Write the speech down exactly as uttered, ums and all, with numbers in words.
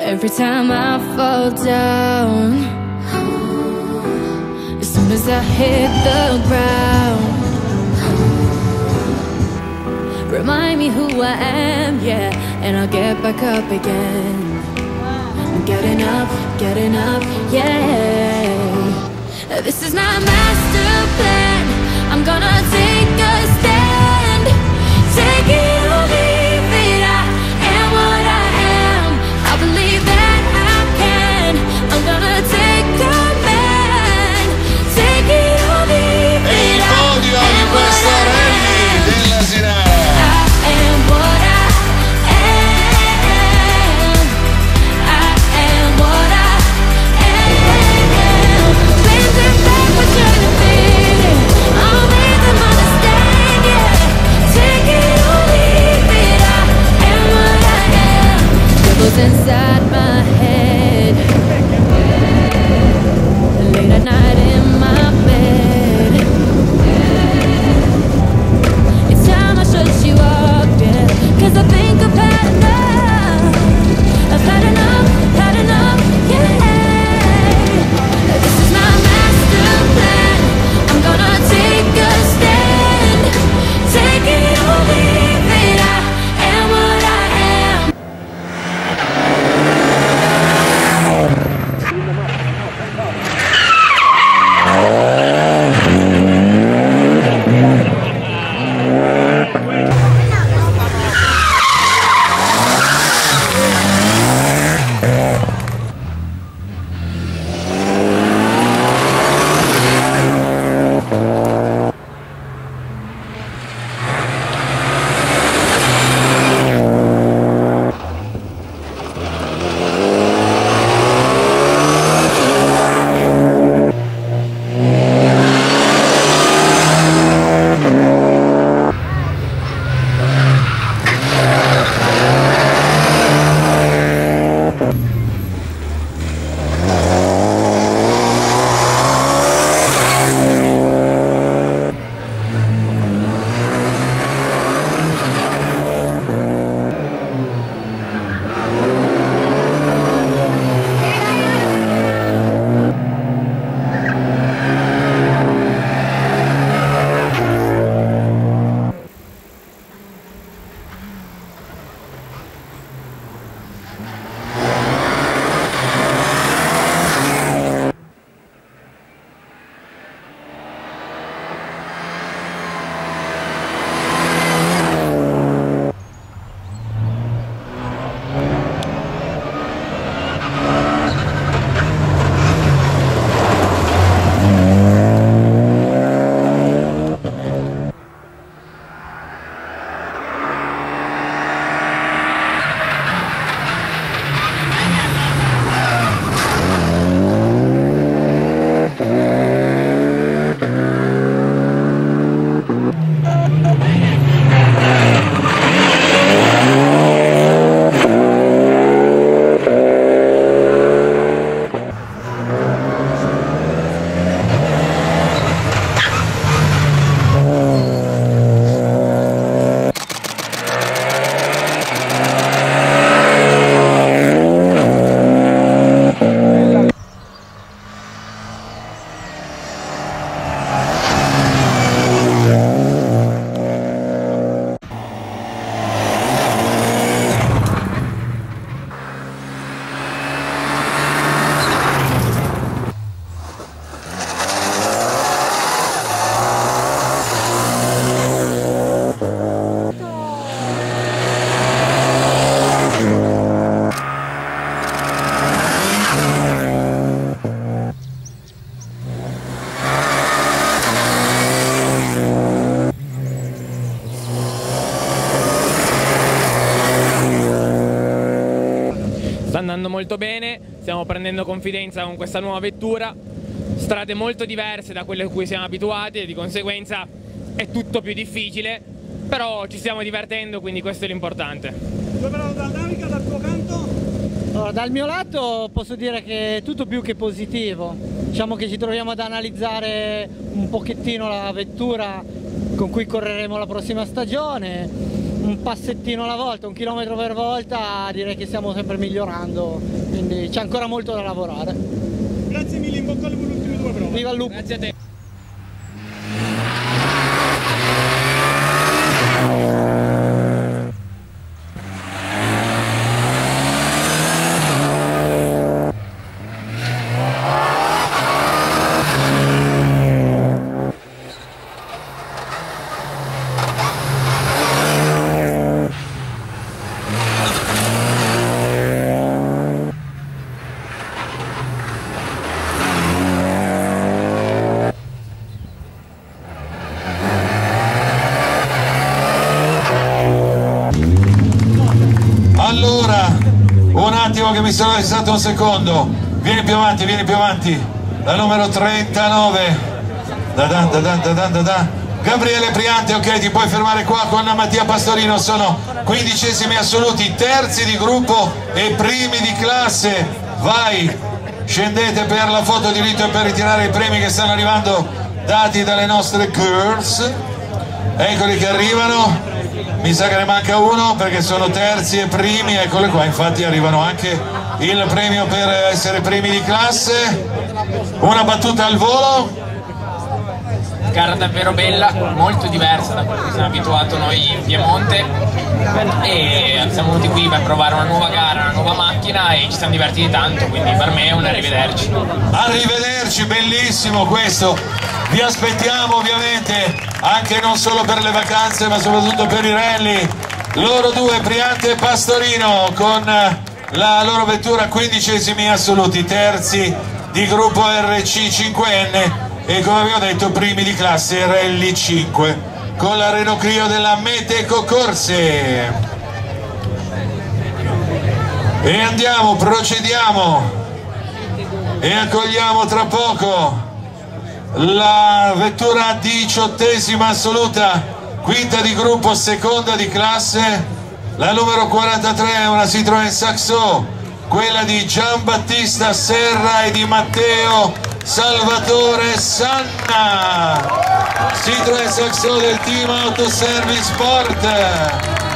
Every time I fall down, as soon as I hit the ground, remind me who I am, yeah, and I'll get back up again. I'm getting up, getting up, yeah. This is my master plan. I'm gonna take a stand. Take it or leave it, I am what I am. I believe that I can. I'm gonna take command. Take it or leave it, il podio di questa rally della Sinara. I am what I am. I am what I am. When they're back, we're trying to feel it. I'll make them understand, yeah. Take it or leave it, I am what I am. Devils inside my head, late at night in my bed. It's time I shut you up, yeah. Cause I think I've had enough. I've had enough, had enough, yeah. This is my master plan. I'm gonna take a stand. Take it or leave it, I am what I am. Sta andando molto bene, stiamo prendendo confidenza con questa nuova vettura, strade molto diverse da quelle a cui siamo abituati e di conseguenza è tutto più difficile, però ci stiamo divertendo, quindi questo è l'importante. Come la dinamica dal tuo canto? Allora, dal mio lato posso dire che è tutto più che positivo, diciamo che ci troviamo ad analizzare un pochettino la vettura con cui correremo la prossima stagione, un passettino alla volta, un chilometro per volta, direi che stiamo sempre migliorando, quindi c'è ancora molto da lavorare. Grazie mille, in bocca al lupo l'ultimo due però. Viva il lupo! Grazie a te. Allora, un attimo che mi sono arrestato un secondo. Vieni più avanti, vieni più avanti. La numero trentanove. Da da da da da da da. Gabriele Priante, ok, ti puoi fermare qua con Mattia Pastorino. Sono quindicesimi assoluti, terzi di gruppo e primi di classe. Vai, scendete per la foto di rito e per ritirare i premi che stanno arrivando, dati dalle nostre girls. Eccoli che arrivano. Mi sa che ne manca uno perché sono terzi e primi, eccole qua, infatti arrivano anche il premio per essere primi di classe. Una battuta al volo. Gara davvero bella, molto diversa da quello che siamo abituati noi in Piemonte, e siamo venuti qui per provare una nuova gara, una nuova macchina, e ci siamo divertiti tanto, quindi per me è un arrivederci. Arrivederci, bellissimo questo. Vi aspettiamo ovviamente anche non solo per le vacanze ma soprattutto per i rally. Loro due, Priante e Pastorino, con la loro vettura quindicesimi assoluti, terzi di gruppo R C cinquenne e, come abbiamo detto, primi di classe Rally cinque con la Renault Clio della Meteco Corse. E andiamo, procediamo e accogliamo tra poco la vettura diciottesima assoluta, quinta di gruppo, seconda di classe. La numero quarantatré è una Citroën Saxo, quella di Giambattista Serra e di Matteo Salvatore Sanna, Citroën Saxo del team Autoservice Sport.